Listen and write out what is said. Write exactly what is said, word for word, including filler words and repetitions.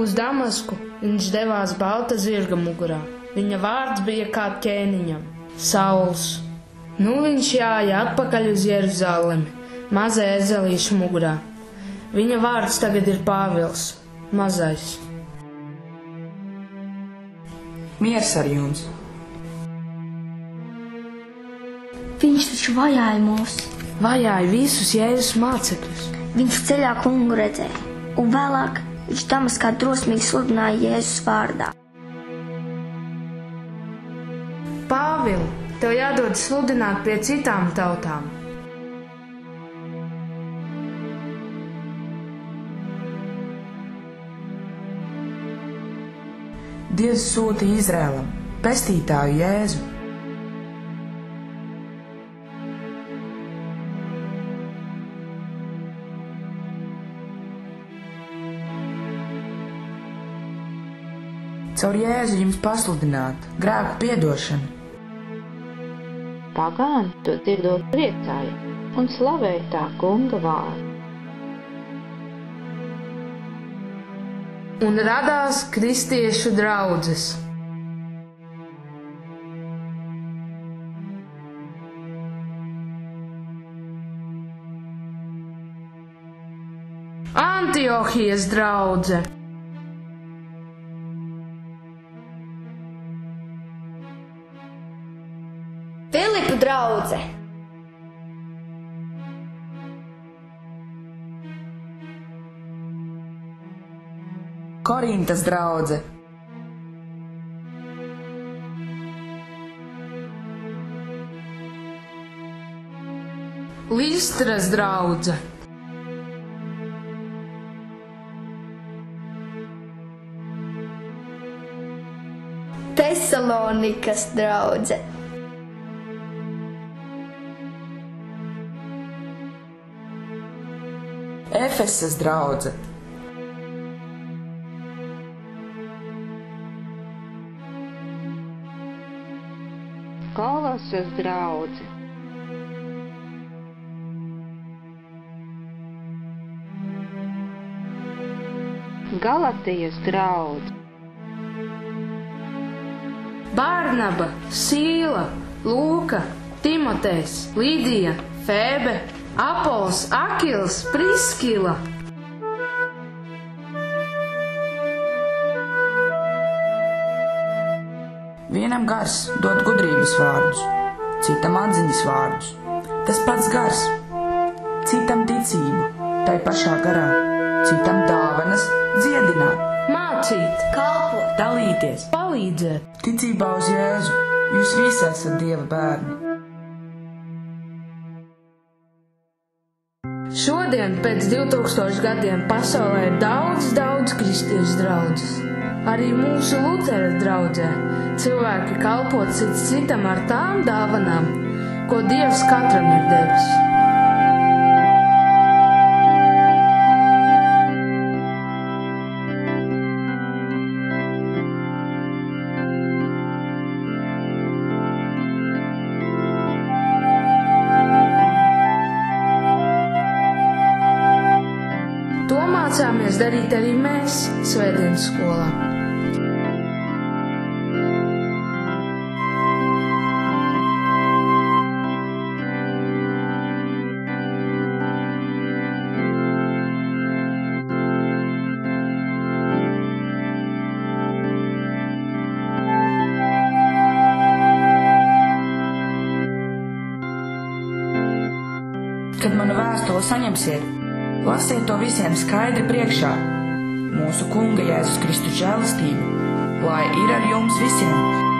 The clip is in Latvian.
Uz Damasku viņš devās balta zirga mugurā. Viņa vārds bija kā ķēniņam – Sauls. Nu viņš jāja atpakaļ uz Jeruzalemi, mazai ezelīšu mugurā. Viņa vārds tagad ir Pāvils, mazais. Miers ar jums! Viņš taču vajāja mūs. Vajāja visus Jēzus mācekļus. Viņš ceļā kungu redzēja, un vēlāk viņš Damaskā drosmīgi sludināja Jēzus vārdā. Pāvili, tev jādod sludināt pie citām tautām. Dievs sūtīja Izrēlam pestītāju Jēzu. Caur Jēzu jums pasludināt grēku piedošanu. Pagāni to dzirdot priecāja un slavēja tā kunga vārdu. Un radās kristiešu draudzes. Antiohijas draudze. Filipu draudze. Korintas draudze. Listras draudze. Tesalonikas draudze. Efesas draudze. Kolosas draudze. Galatijas draudze. Barnaba, Sīla, Lūka, Timotejs, Lidija, Fēbe, Apols, Akils, Priskila. Vienam gars dod gudrības vārdus, citam atziņas vārdus. Tas pats gars, citam ticību, tai pašā garā, citam dāvanas dziedināt, Mācīt, Kalpot. dalīties, palīdzēt. ticībā uz Jēzu. Jūs visi esat Dieva bērni. Šodien, pēc divtūkstošu gadiem, pasaulē ir daudz, daudz kristiešu draudzes. Arī mūsu Lutera draudzē cilvēki kalpo cits citam ar tām dāvanām, ko Dievs katram ir devis. To mācāmies darīt arī mēs Svētdienas skolā. Kad manu vēstuli saņemsiet, lasiet to visiem skaidri priekšā. Mūsu Kunga Jēzus Kristus žēlastība, lai ir ar jums visiem!